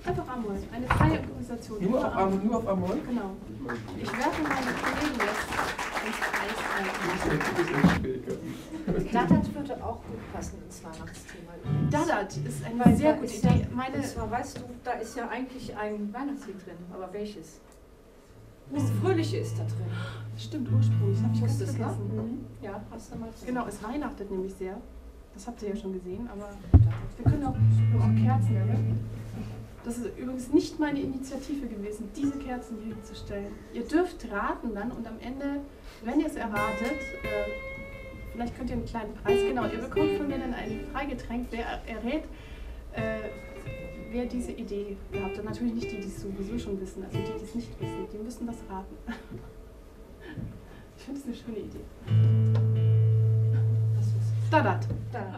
Einfach Amol, eine freie Improvisation. Nur auf Amol? Genau. Ich werfe meine Kollegen jetzt ins Eis ein. Dadat würde auch gut passen ins Weihnachtsthema. Dadat ist eine sehr gute Idee. Und zwar, weißt du, da ist ja eigentlich ein Weihnachtslied drin, aber welches? Das Fröhliche ist da drin. Stimmt, ursprünglich, das habe ich ganz Wusstest, ne? vergessen. Ja, hast du mal drin. Genau, es weihnachtet nämlich sehr. Das habt ihr ja schon gesehen, aber wir können auch Kerzen nennen. Das ist übrigens nicht meine Initiative gewesen, diese Kerzen hier hinzustellen. Ihr dürft raten dann und am Ende, wenn ihr es erratet, vielleicht könnt ihr einen kleinen Preis, genau, ihr bekommt von mir dann ein Freigetränk, wer errät, wer diese Idee gehabt hat. Natürlich nicht die, die es sowieso schon wissen, also die, die es nicht wissen, die müssen das raten. Ich finde es eine schöne Idee. Dadat. Da.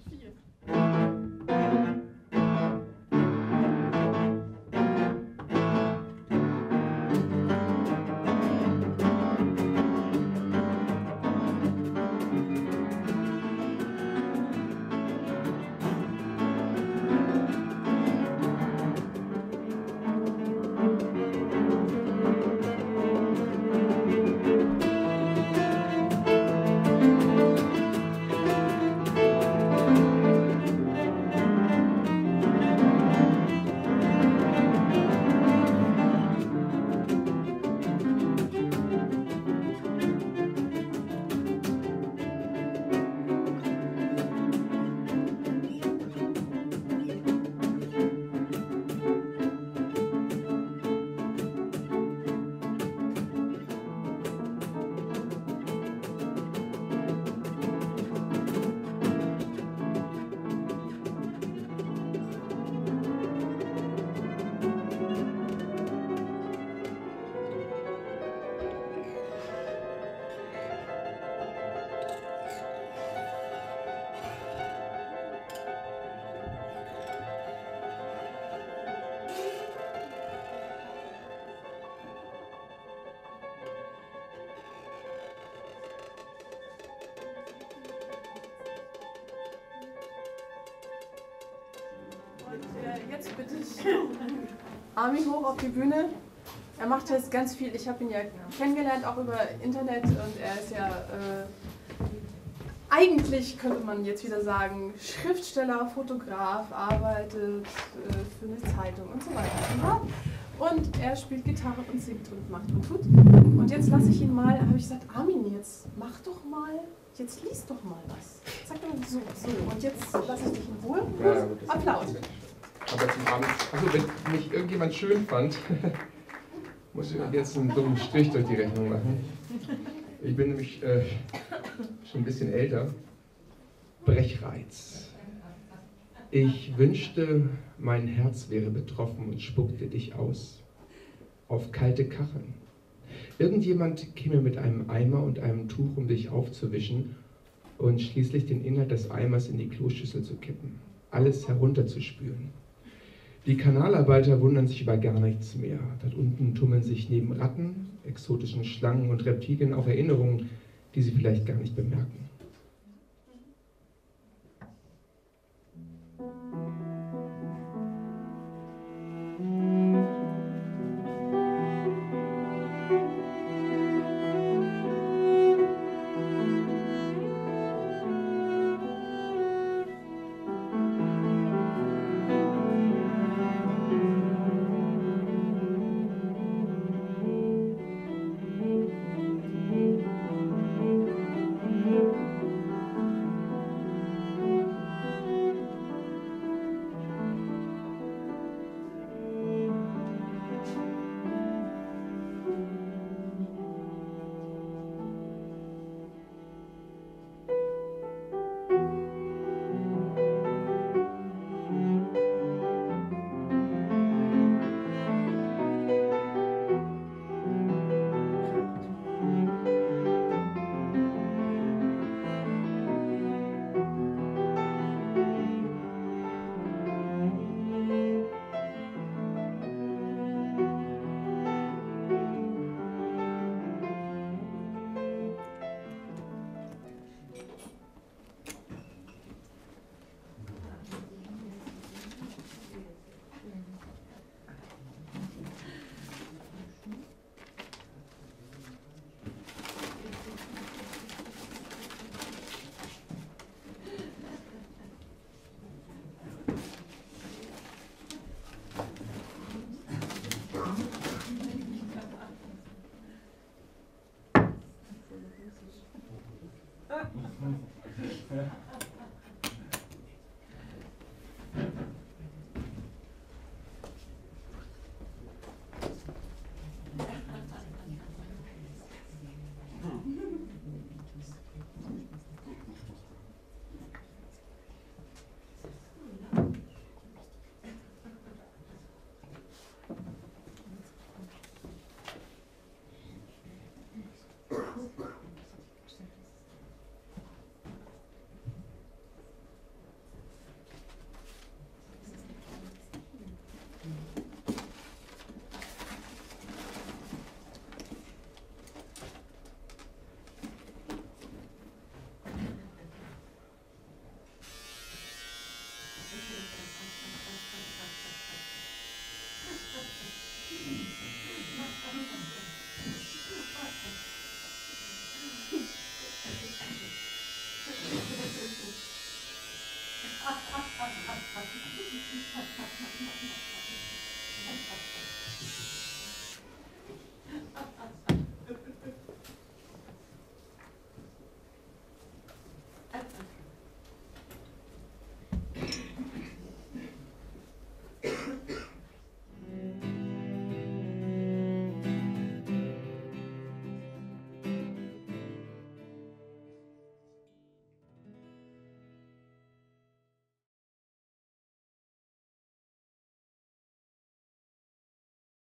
Jetzt bitte ich Armin hoch auf die Bühne. Er macht jetzt ganz viel. Ich habe ihn ja kennengelernt, auch über Internet. Und er ist ja eigentlich, könnte man jetzt wieder sagen, Schriftsteller, Fotograf, arbeitet für eine Zeitung und so weiter. Und er spielt Gitarre und singt und macht und tut. Und jetzt lasse ich ihn mal, habe ich gesagt, Armin, jetzt mach doch mal, jetzt lies doch mal was. Sag doch mal so. Und jetzt lasse ich dich in Ruhe. Ja, Applaus. Aber zum Abend, also wenn mich irgendjemand schön fand, muss ich jetzt einen dummen Strich durch die Rechnung machen. Ich bin nämlich schon ein bisschen älter. Brechreiz. Ich wünschte, mein Herz wäre betroffen und spuckte dich aus. Auf kalte Kacheln. Irgendjemand käme mit einem Eimer und einem Tuch, um dich aufzuwischen und schließlich den Inhalt des Eimers in die Kloschüssel zu kippen. Alles herunterzuspülen. Die Kanalarbeiter wundern sich über gar nichts mehr. Dort unten tummeln sich neben Ratten, exotischen Schlangen und Reptilien auch Erinnerungen, die sie vielleicht gar nicht bemerken.